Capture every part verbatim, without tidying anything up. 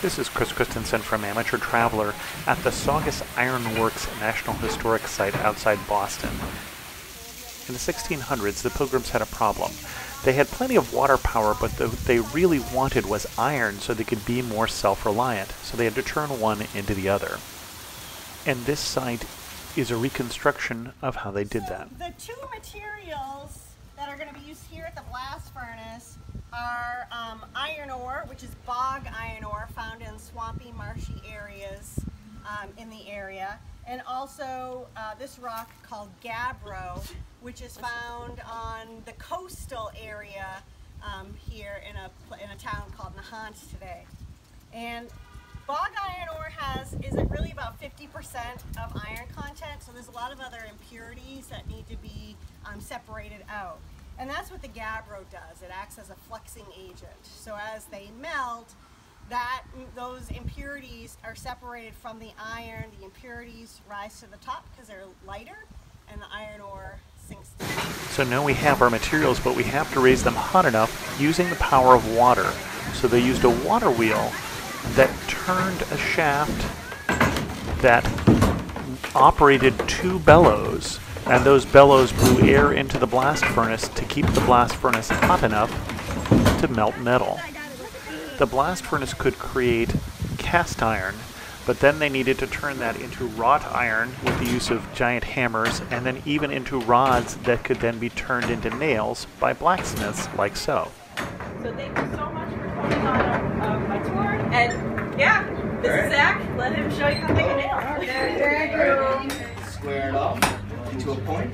This is Chris Christensen from Amateur Traveler at the Saugus Ironworks National Historic Site outside Boston. In the sixteen hundreds, the Pilgrims had a problem. They had plenty of water power, but what they really wanted was iron so they could be more self-reliant, so they had to turn one into the other. And this site is a reconstruction of how they did so that. The two materials that are going to be used here at the blast furnace are um, iron ore, which is bog iron ore found in swampy, marshy areas um, in the area, and also uh, this rock called gabbro, which is found on the coastal area um, here in a, in a town called Nahant today. And bog iron ore has is it really about fifty percent of iron content, so there's a lot of other impurities that need to be um, separated out. And that's what the gabbro does. It acts as a fluxing agent. So as they melt, that those impurities are separated from the iron. The impurities rise to the top because they're lighter, and the iron ore sinks down. So now we have our materials, but we have to raise them hot enough using the power of water. So they used a water wheel that turned a shaft that operated two bellows, and those bellows blew air into the blast furnace to keep the blast furnace hot enough to melt metal. The blast furnace could create cast iron, but then they needed to turn that into wrought iron with the use of giant hammers, and then even into rods that could then be turned into nails by blacksmiths like so. So thank you so much for coming on uh, my tour. And yeah, this is Zach. Let him show you how to make a nail. Thank you. Square it off to a point.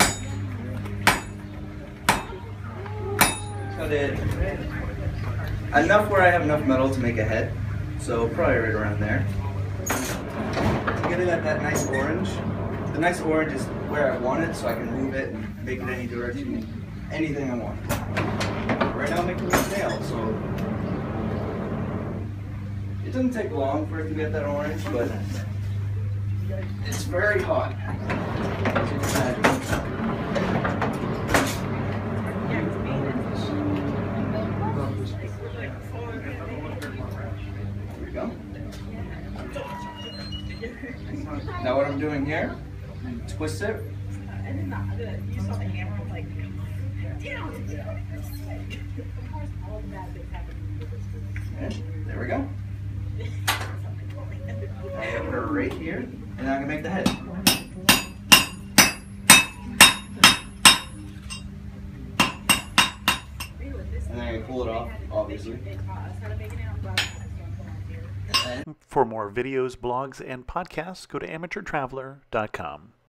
Cut it enough where I have enough metal to make a head. So probably right around there. Get it at that nice orange. The nice orange is where I want it, so I can move it and make it any direction, anything I want. Right now I'm making this nail, so it doesn't take long for it to get that orange, but it's very hot, as you can imagine. There we go. Now what I'm doing here, twist it. And there we go. I have her right here, and I'm gonna make the head. And then I can pull it off, obviously. For more videos, blogs, and podcasts, go to amateur traveler dot com.